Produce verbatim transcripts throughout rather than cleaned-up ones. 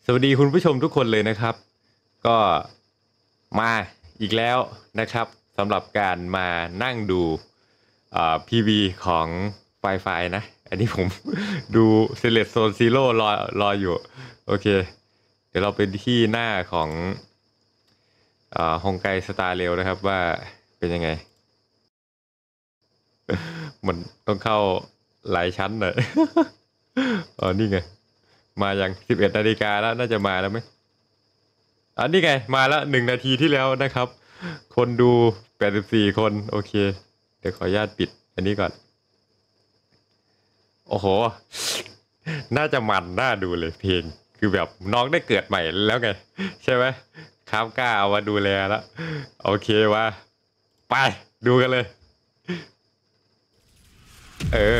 สวัสดีคุณผู้ชมทุกคนเลยนะครับ ก็มาอีกแล้วนะครับสำหรับการมานั่งดูพี วี ของไฟไฟนะอันนี้ผมดูเซเลตโซนซีโร่รอรออยู่โอเคเดี๋ยวเราไปที่หน้าของฮงไกสตาร์เรลนะครับว่าเป็นยังไง มันต้องเข้าหลายชั้นหน่อย อ๋อนี่ไงมาอย่างสิบเอ็ดนาฬิกาแล้วน่าจะมาแล้วไหมอันนี้ไงมาแล้วหนึ่งนาทีที่แล้วนะครับคนดูแปดสิบสี่คนโอเคเดี๋ยวขออนุญาตปิดอันนี้ก่อนโอ้โหน่าจะมันน่าดูเลยเพลงคือแบบน้องได้เกิดใหม่แล้วไงใช่ไหมครับกล้าเอามาดูแลแล้วโอเคว่าไปดูกันเลยเออ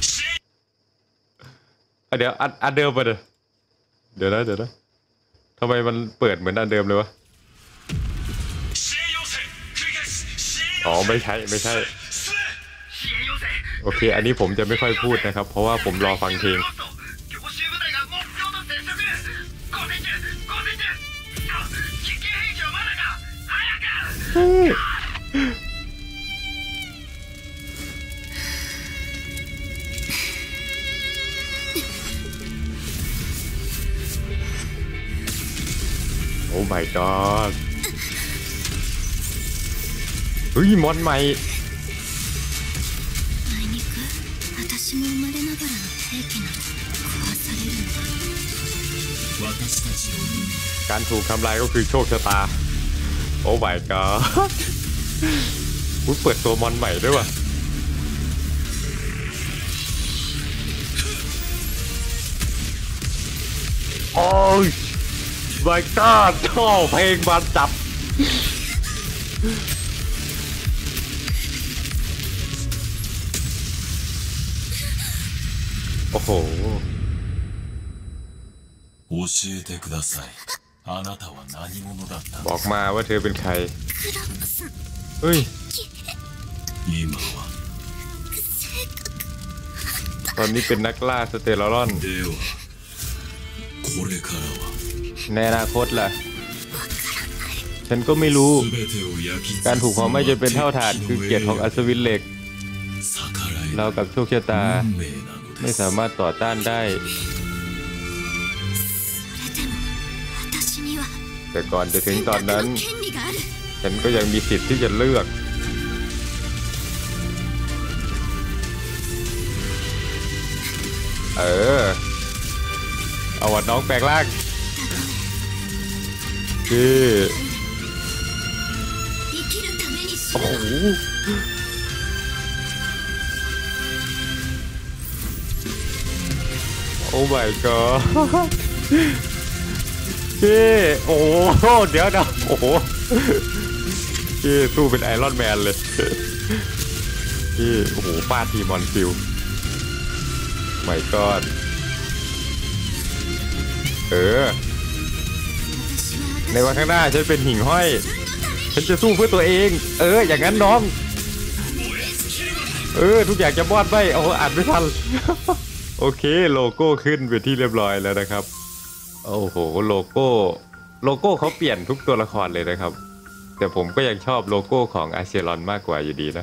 เดี๋ยวอันอันเดิมไปเลยเดี๋ยวนะเดี๋ยวนะทำไมมันเปิดเหมือนอันเดิมเลยวะอ๋อไม่ใช่ไม่ใช่โอเคอันนี้ผมจะไม่ค่อยพูดนะครับเพราะว่าผมรอฟังเพลงโอ้ my god เฮ้ยมอนใหม่การถูกทำลายก็คือโชคชะตาโอ้ my god อุ๊ยเปิดตัวมอนใหม่ด้วยว่ะโอ้ย my god ชอบเพลงมาจับโอ้โหบอกมาว่าเธอเป็นใครเฮ้ยตอนนี้เป็นนักล่าสเตลลอนในอนาคตล่ะฉันก็ไม่รู้การถูกเผาไหม้จนเป็นเท่าฐานคือเกียรติของอัศวินเหล็กเรากับโชคชะตาไม่สามารถต่อต้านได้แต่ก่อนจะถึงตอนนั้นฉันก็ยังมีสิทธิ์ที่จะเลือกเออเอาวัดน้องแปลงร่างคือโอ้โหโอ้ my god พี่โอ้โหเดี๋ยวนะโอ้โหพี่สู้เป็นไอรอนแมนเลยพี่โอ้โหฟาดทีมอนฟิลไม่ก็เออในวันข้างหน้าฉันเป็นหิ่งห้อยฉันจะสู้เพื่อตัวเองเอออย่างนั้นน้องเออทุกอย่างจะบอดไปโอ้อ่านไม่ทันโอเคโลโก้ขึ้นเป็นที่เรียบร้อยแล้วนะครับโอ้โหโลโก้โลโก้เขาเปลี่ยนทุกตัวละครเลยนะครับแต่ผมก็ยังชอบโลโก้ของอาเชรอนมากกว่าอยู่ดีนะ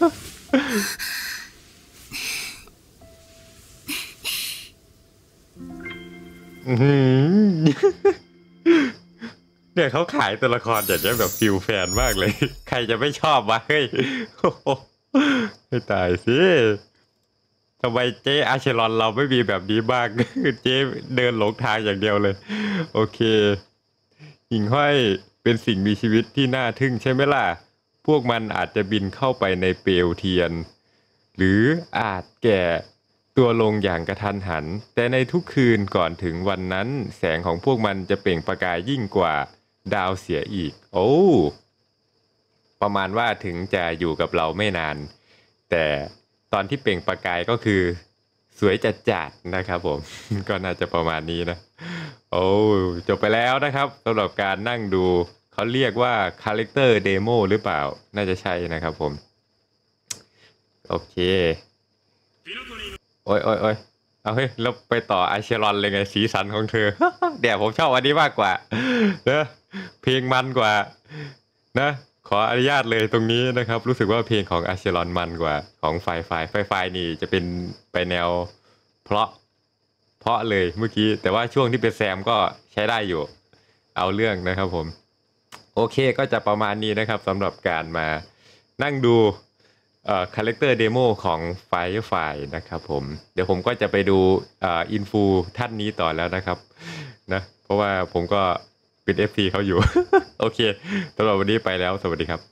เนี่ยเขาขายตัวละครอย่างนี้แบบฟิลแฟนมากเลยใครจะไม่ชอบวะเฮ้ยให้ตายสิทำไมเจ๊อาเชรอนเราไม่มีแบบนี้บ้างเจ๊เดินหลงทางอย่างเดียวเลยโอเคหิ่งห้อยเป็นสิ่งมีชีวิตที่น่าทึ่งใช่ไหมล่ะพวกมันอาจจะบินเข้าไปในเปลวเทียนหรืออาจแก่ตัวลงอย่างกระทันหันแต่ในทุกคืนก่อนถึงวันนั้นแสงของพวกมันจะเปล่งประกายยิ่งกว่าดาวเสียอีกโอ้ประมาณว่าถึงจะอยู่กับเราไม่นานแต่ตอนที่เปล่งประกายก็คือสวยจัดๆนะครับผมก็น่าจะประมาณนี้นะโอ้จบไปแล้วนะครับสำหรับการนั่งดูเขาเรียกว่า Character Demo หรือเปล่าน่าจะใช่นะครับผมโอเคโอ้ยโอ้ยโอ้ยเอาเฮ้ยแล้วไปต่ออาเชรอนเลยไงสีสันของเธอ เดี๋ยวผมชอบอันนี้มากกว่าเนอะเพลงมันกว่านะขออนุญาตเลยตรงนี้นะครับรู้สึกว่าเพลงของอาเชรอนมันกว่าของไฟไฟไฟไฟนี่จะเป็นไปแนวเพราะเพราะเลยเมื่อกี้แต่ว่าช่วงที่เป็นแซมก็ใช้ได้อยู่เอาเรื่องนะครับผมโอเคก็จะประมาณนี้นะครับสำหรับการมานั่งดูเอ่อคาแรคเตอร์เดโมของ Firefly นะครับผมเดี๋ยวผมก็จะไปดูเอ่ออินฟูท่านนี้ต่อแล้วนะครับนะเพราะว่าผมก็เป็น เอฟ ซี เขาอยู่ โอเคสำหรับวันนี้ไปแล้วสวัสดีครับ